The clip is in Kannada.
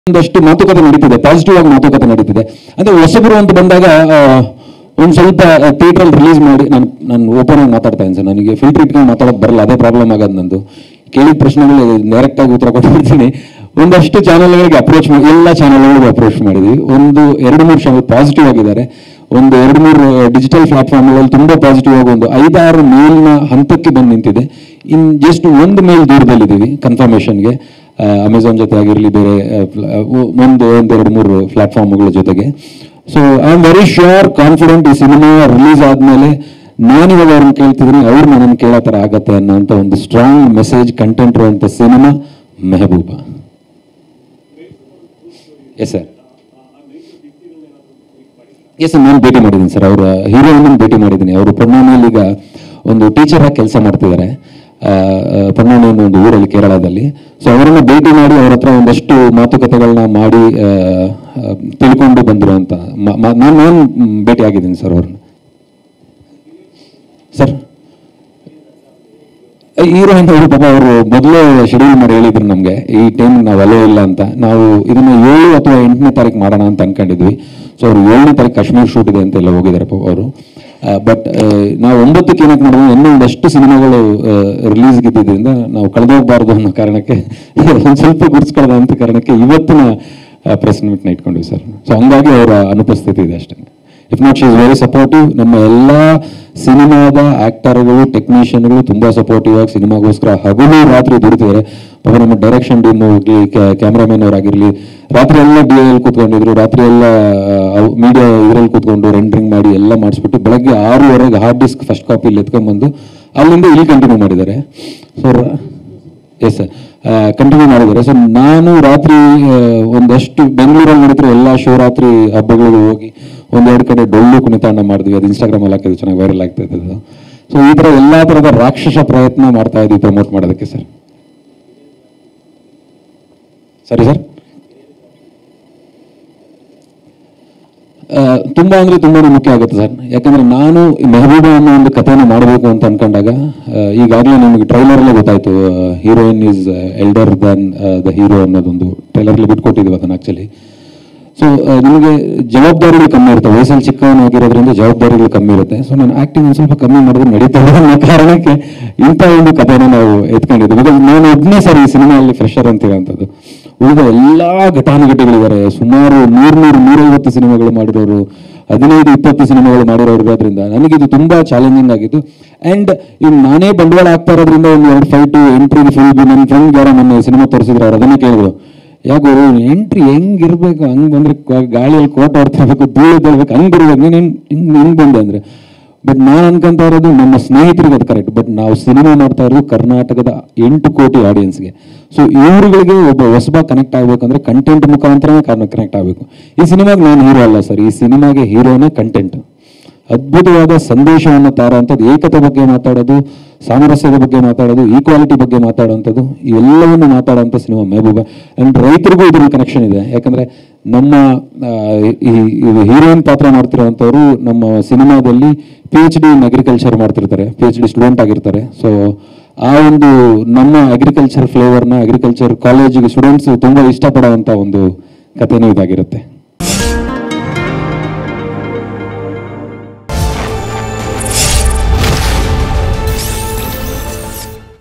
ಒಂದಷ್ಟು ಮಾತುಕತೆ ನಡೀತಿದೆ, ಪಾಸಿಟಿವ್ ಆಗಿ ಮಾತುಕತೆ ನಡೀತಿದೆ. ಅಂದ್ರೆ ಹೊಸಬರು ಅಂತ ಬಂದಾಗ ಒಂದು ಸ್ವಲ್ಪ ಥಿಯೇಟರ್ ರಿಲೀಸ್ ಮಾಡಿ ನಾನು ಓಪನ್ ಆಗಿ ಮಾತಾಡ್ತಾ ಇದ್ದೀನಿ ಸರ್. ನನಗೆ ಫಿಲ್ಟರ್ ಇಟ್ಕೊಂಡು ಮಾತಾಡೋಕೆ ಬರಲ್ಲ, ಅದೇ ಪ್ರಾಬ್ಲಮ್ ಆಗೋದು ನಂದು. ಕೇಳಿದ ಪ್ರಶ್ನೆಗಳು ಡೈರೆಕ್ಟ್ ಆಗಿ ಉತ್ತರ ಕೊಟ್ಟಿರ್ತೀನಿ. ಒಂದಷ್ಟು ಚಾನಲ್ಗಳಿಗೆ ಅಪ್ರೋಚ್ ಮಾಡಿ, ಎಲ್ಲ ಚಾನಲ್ಗಳಿಗೂ ಅಪ್ರೋಚ್ ಮಾಡಿದ್ವಿ. 2-3 ಚಾನಲ್ ಪಾಸಿಟಿವ್ ಆಗಿದ್ದಾರೆ. 2-3 ಡಿಜಿಟಲ್ ಪ್ಲಾಟ್ಫಾರ್ಮ್ಗಳಲ್ಲಿ ತುಂಬಾ ಪಾಸಿಟಿವ್ ಆಗಿ 5-6 ಮೇಲ್ನ ಹಂತಕ್ಕೆ ಬಂದು ನಿಂತಿದೆ. ಜಸ್ಟ್ ಒಂದು ಮೇಲ್ ದೂರದಲ್ಲಿದ್ದೀವಿ ಕನ್ಫರ್ಮೇಷನ್ಗೆ. ಅಮೆಝಾನ್ ಜೊತೆ ಆಗಿರಲಿ, ಬೇರೆ 2-3 ಪ್ಲಾಟ್ಫಾರ್ಮ್ಗಳ ಜೊತೆಗೆ. So I am very sure, confident ಈ ಸಿನಿಮಾ ರಿಲೀಸ್ ಆದ್ಮೇಲೆ ನಾನಿವಾಗ ಅವ್ರನ್ನ ಕೇಳ್ತಿದ್ದೀನಿ, ಅವ್ರು ನನ್ನನ್ನು ಕೇಳೋ ಥರ ಆಗತ್ತೆ ಅನ್ನೋಂಥ ಒಂದು ಸ್ಟ್ರಾಂಗ್ ಮೆಸೇಜ್ ಕಂಟೆಂಟ್ ಇರುವಂಥ cinema Mehbooba. Yes sir, yes sir, ನಾನು ಭೇಟಿ ಮಾಡಿದ್ದೀನಿ ಸರ್. ಅವರ ಹೀರೋಯಿನ್ ಭೇಟಿ ಮಾಡಿದ್ದೀನಿ. ಅವರು ಪೊನ್ನಾಣಿಯಲ್ಲಿ ಈಗ ಒಂದು ಟೀಚರ್ ಆಗಿ ಕೆಲಸ ಮಾಡ್ತಿದ್ದಾರೆ, ಪೊನ್ನಾಣಿ ಅನ್ನೋ ಒಂದು ಊರಲ್ಲಿ, ಕೇರಳದಲ್ಲಿ. ಸೊ ಅವರನ್ನು ಭೇಟಿ ಮಾಡಿ ಅವ್ರ ಹತ್ರ ಒಂದಷ್ಟು ಮಾತುಕತೆಗಳನ್ನ ಮಾಡಿ ತಿಳ್ಕೊಂಡು ಬಂದರು ಅಂತ ನಾನು ಭೇಟಿ ಆಗಿದ್ದೀನಿ ಸರ್ ಅವ್ರನ್ನ. ಸರ್ ಹೀರೋಯಿನ್ ಅವರು ಪಾಪ ಅವರು ಮೊದಲೇ ಶೆಡ್ಯೂಲ್ ಮಾಡಿ ಹೇಳಿದ್ರು ನಮಗೆ, ಈ ಟೈಮ್ ನಾವು ಅಲೋ ಇಲ್ಲ ಅಂತ. ನಾವು ಇದನ್ನು 7 ಅಥವಾ 8ನೇ ತಾರೀಕು ಮಾಡೋಣ ಅಂತ ಅನ್ಕೊಂಡಿದ್ವಿ. ಸೊ ಅವರು 7ನೇ ತಾರೀಕು ಕಾಶ್ಮೀರ್ ಶೂಟ್ ಇದೆ ಅಂತ ಎಲ್ಲ ಹೋಗಿದ್ದಾರೆ ಅವರು. ಬಟ್ ನಾವು 9ಕ್ಕೆ ಏನಕ್ಕೆ ಮಾಡಿದ್ವಿ, ಇನ್ನೂ ಒಂದಷ್ಟು ಸಿನಿಮಾಗಳು ರಿಲೀಸ್ಗೆ ಇದ್ದಿದ್ದರಿಂದ ನಾವು ಕಳೆದೋಗ್ಬಾರ್ದು ಅನ್ನೋ ಕಾರಣಕ್ಕೆ, ಒಂದು ಸ್ವಲ್ಪ ಗುರ್ಸ್ಕೊಳ್ಳೋದು ಅಂತ ಕಾರಣಕ್ಕೆ ಇವತ್ತಿನ ಪ್ರೆಸ್ ಮೀಟ್ನ ಇಟ್ಕೊಂಡ್ವಿ ಸರ್. ಸೊ ಹಂಗಾಗಿ ಅವರ ಅನುಪಸ್ಥಿತಿ ಇದೆ ಅಷ್ಟೇ. If not, she is very supportive. ನಮ್ಮ ಎಲ್ಲ ಸಿನಿಮಾದ ಆಕ್ಟರ್ಗಳು, ಟೆಕ್ನಿಷಿಯನ್ಗಳು ತುಂಬಾ ಸಪೋರ್ಟಿವ್ ಆಗಿ ಸಿನಿಮಾಗೋಸ್ಕರ ಹಗಲು ರಾತ್ರಿ ದುಡಿತಿದ್ದಾರೆ. ಪಾಪ ನಮ್ಮ ಡೈರೆಕ್ಷನ್ ಟೀಮ್ ಹೋಗ್ಲಿ, ಕ್ಯಾಮ್ರಾಮನ್ ಅವರಾಗಿರ್ಲಿ, ರಾತ್ರಿ ಎಲ್ಲ DIL ಕೂತ್ಕೊಂಡಿದ್ರು. ರಾತ್ರಿ ಎಲ್ಲ ಮೀಡಿಯಾ ಇದರಲ್ಲಿ ಕೂತ್ಕೊಂಡು ರೆಂಡರಿಂಗ್ ಮಾಡಿ ಎಲ್ಲ ಮಾಡಿಸ್ಬಿಟ್ಟು ಬೆಳಗ್ಗೆ 6:30ಗೆ ಹಾರ್ಡ್ ಡಿಸ್ಕ್ ಫಸ್ಟ್ ಕಾಪಿಲಿ ಎತ್ಕೊಂಡ್ಬಂದು ಅಲ್ಲಿಂದ ಇಲ್ಲಿ ಕಂಟಿನ್ಯೂ ಮಾಡಿದ್ದಾರೆ. ಸೊ ಎಸ್ ಸರ್, ಕಂಟಿನ್ಯೂ ಮಾಡಿದ್ದಾರೆ. ಸೊ ನಾನು ರಾತ್ರಿ ಒಂದಷ್ಟು ಬೆಂಗಳೂರಲ್ಲಿ ನಡೀತಿರೋ ಎಲ್ಲ ಶಿವರಾತ್ರಿ ಹಬ್ಬಗಳಿಗೂ ಹೋಗಿ 1-2 ಕಡೆ ಡೊಳ್ಳು ಕುಣಿತಾಂಡ ಮಾಡಿದ್ವಿ. ಅದು ಇನ್ಸ್ಟಾಗ್ರಾಮಲ್ಲಿ ಹಾಕಿದ್ದು ಚೆನ್ನಾಗಿ ವೈರಲ್ ಆಗ್ತಾ ಇದ್ದದ್ದು. ಸೊ ಈ ಥರ ಎಲ್ಲ ಥರದ ರಾಕ್ಷಸ ಪ್ರಯತ್ನ ಮಾಡ್ತಾ ಇದ್ವಿ ಪ್ರಮೋಟ್ ಮಾಡೋದಕ್ಕೆ ಸರ್. ಸರಿ ಸರ್, ತುಂಬಾ ಅಂದ್ರೆ ತುಂಬಾನೇ ಮುಖ್ಯ ಆಗುತ್ತೆ ಸರ್. ಯಾಕಂದ್ರೆ ನಾನು ಮೆಹಬೂಬ ಅನ್ನೋ ಒಂದು ಕಥೆನ ಮಾಡಬೇಕು ಅಂತ ಅನ್ಕೊಂಡಾಗ, ಈಗಾಗಲೇ ನಮಗೆ ಟ್ರೈಲರ್ಲ್ಲೇ ಗೊತ್ತಾಯ್ತು, heroine is elder than the hero ಅನ್ನೋದೊಂದು ಟ್ರೈಲರ್ಲಿ ಬಿಟ್ಕೊಟ್ಟಿದ್ವಿ ಅದನ್ನ ಆಕ್ಚುಲಿ. ಸೊ ನಿಮಗೆ ಜವಾಬ್ದಾರಿಗಳು ಕಮ್ಮಿ ಇರುತ್ತೆ, ವಯಸ್ಸಲ್ಲಿ ಚಿಕ್ಕವನಾಗಿರೋದ್ರಿಂದ ಜವಾಬ್ದಾರಿಗಳು ಕಮ್ಮಿ ಇರುತ್ತೆ. ಸೊ ನಾನು ಆಕ್ಟಿಂಗ್ ಒಂದು ಸ್ವಲ್ಪ ಕಮ್ಮಿ ಮಾಡಿದ್ರೆ ನಡೀತದೆ ಅನ್ನೋ ಕಾರಣಕ್ಕೆ ಇಂಥ ಒಂದು ಕಥೆನ ನಾವು ಎತ್ಕೊಂಡಿದ್ವಿ. ಬಿಕಾಸ್ ನಾನು ಒಬ್ಬನೇ ಸರ್ ಈ ಸಿನಿಮಾದಲ್ಲಿ ಫ್ರೆಶರ್ ಅಂತಿರೋಂಥದ್ದು. ಉಳಿದ ಎಲ್ಲ ಘಟಾನುಘಟಿಗಳಿದ್ದಾರೆ. ಸುಮಾರು 100-150 ಸಿನಿಮಾಗಳು ಮಾಡಿರೋರು, 15-20 ಸಿನಿಮಾಗಳು ಮಾಡಿರೋರು ಇರೋದ್ರಿಂದ ನನಗಿದು ತುಂಬಾ ಚಾಲೆಂಜಿಂಗ್ ಆಗಿತ್ತು. ಅಂಡ್ ಈಗ ನಾನೇ ಬಂಡವಾಳ ಆಗ್ತಾ ಇರೋದ್ರಿಂದ ಒಂದು 2 ಫೈಟ್ ಎಂಟ್ರಿ ಫುಲ್. ನನ್ನ ಫ್ರೆಂಡ್ ಯಾರೋ ನನ್ನ ಸಿನಿಮಾ ತೋರಿಸಿದ್ರು, ಅವ್ರು ಅದನ್ನೇ ಕೇಳಿದ್ರು, ಯಾಕೋ ಎಂಟ್ರಿ ಹೆಂಗಿರ್ಬೇಕು, ಹಂಗೆ ಬಂದ್ರೆ ಗಾಳಿಯಲ್ಲಿ ಕೋಟ ಹೊಡ್ತಿರ್ಬೇಕು, ಧೂಳಿದ್ದಿರ್ಬೇಕು, ಹಂಗೆ ಬರ್ಬೇಕು, ನೀನು ಹಿಂಗೆ ಬಂದೆ ಅಂದ್ರೆ. ಬಟ್ ನಾನು ಅನ್ಕೊಂತ ಇರೋದು ನಮ್ಮ ಸ್ನೇಹಿತರಿಗೆ ಅದು ಕರೆಕ್ಟ್. ಬಟ್ ನಾವು ಸಿನಿಮಾ ಮಾಡ್ತಾ ಇರೋದು ಕರ್ನಾಟಕದ 8 ಕೋಟಿ ಆಡಿಯನ್ಸ್ಗೆ. ಸೊ ಇವ್ರುಗಳಿಗೆ ಒಬ್ಬ ಹೊಸಬ ಕನೆಕ್ಟ್ ಆಗ್ಬೇಕಂದ್ರೆ ಕಂಟೆಂಟ್ ಮುಖಾಂತರನೇ ಕನೆಕ್ಟ್ ಆಗಬೇಕು. ಈ ಸಿನಿಮಾಗೆ ನಾನು ಹೀರೋ ಅಲ್ಲ ಸರ್, ಈ ಸಿನಿಮಾಗೆ ಹೀರೋನೇ ಕಂಟೆಂಟ್. ಅದ್ಭುತವಾದ ಸಂದೇಶವನ್ನು ತಾರೋಂಥದ್ದು, ಏಕತೆ ಬಗ್ಗೆ ಮಾತಾಡೋದು, ಸಾಮರಸ್ಯದ ಬಗ್ಗೆ ಮಾತಾಡೋದು, ಈಕ್ವಾಲಿಟಿ ಬಗ್ಗೆ ಮಾತಾಡೋಂಥದ್ದು, ಇವೆಲ್ಲವನ್ನು ಮಾತಾಡೋಂಥ ಸಿನಿಮಾ ಮೆಹಬೂಬ. ಆ್ಯಂಡ್ ರೈತರಿಗೂ ಇದ್ರ ಕನೆಕ್ಷನ್ ಇದೆ. ಯಾಕಂದರೆ ನಮ್ಮ ಈ ಹೀರೋಯಿನ್ ಪಾತ್ರ ಮಾಡ್ತಿರೋವಂಥವ್ರು ನಮ್ಮ ಸಿನಿಮಾದಲ್ಲಿ PhD ಇನ್ ಅಗ್ರಿಕಲ್ಚರ್ ಮಾಡ್ತಿರ್ತಾರೆ, PhD ಸ್ಟೂಡೆಂಟ್ ಆಗಿರ್ತಾರೆ. ಸೊ ಆ ಒಂದು ನಮ್ಮ ಅಗ್ರಿಕಲ್ಚರ್ ಫ್ಲೇವರ್ನ ಅಗ್ರಿಕಲ್ಚರ್ ಕಾಲೇಜಿಗೆ ಸ್ಟೂಡೆಂಟ್ಸ್ ತುಂಬ ಇಷ್ಟಪಡೋವಂಥ ಒಂದು ಕಥೆನೂ ಇದಾಗಿರುತ್ತೆ.